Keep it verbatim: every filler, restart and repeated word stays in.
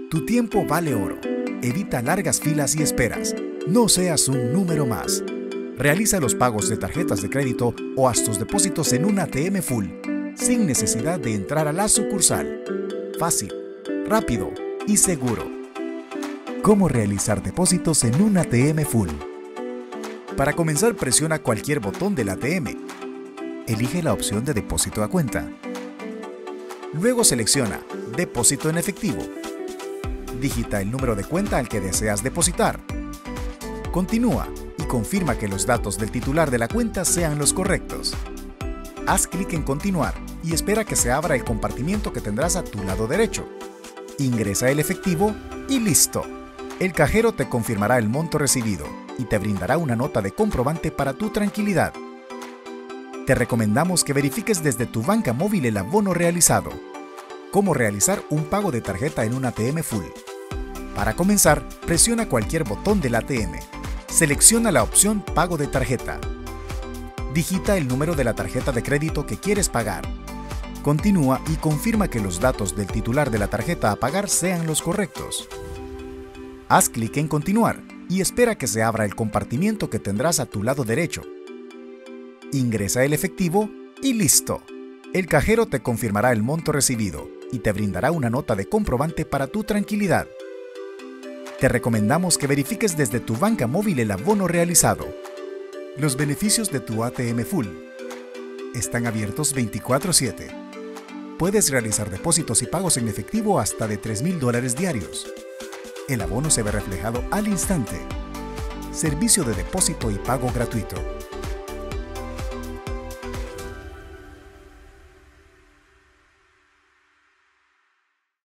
Tu tiempo vale oro. Evita largas filas y esperas. No seas un número más. Realiza los pagos de tarjetas de crédito o haz tus depósitos en un A T M Full, sin necesidad de entrar a la sucursal. Fácil, rápido y seguro. ¿Cómo realizar depósitos en un A T M Full? Para comenzar, presiona cualquier botón del A T M. Elige la opción de depósito a cuenta. Luego selecciona Depósito en efectivo. Digita el número de cuenta al que deseas depositar. Continúa y confirma que los datos del titular de la cuenta sean los correctos. Haz clic en Continuar y espera que se abra el compartimiento que tendrás a tu lado derecho. Ingresa el efectivo y ¡listo! El cajero te confirmará el monto recibido y te brindará una nota de comprobante para tu tranquilidad. Te recomendamos que verifiques desde tu banca móvil el abono realizado. ¿Cómo realizar un pago de tarjeta en un A T M Full? Para comenzar, presiona cualquier botón del A T M. Selecciona la opción Pago de tarjeta. Digita el número de la tarjeta de crédito que quieres pagar. Continúa y confirma que los datos del titular de la tarjeta a pagar sean los correctos. Haz clic en Continuar y espera que se abra el compartimiento que tendrás a tu lado derecho. Ingresa el efectivo y ¡listo! El cajero te confirmará el monto recibido y te brindará una nota de comprobante para tu tranquilidad. Te recomendamos que verifiques desde tu banca móvil el abono realizado. Los beneficios de tu A T M Full están abiertos veinticuatro siete. Puedes realizar depósitos y pagos en efectivo hasta de tres mil dólares diarios. El abono se ve reflejado al instante. Servicio de depósito y pago gratuito.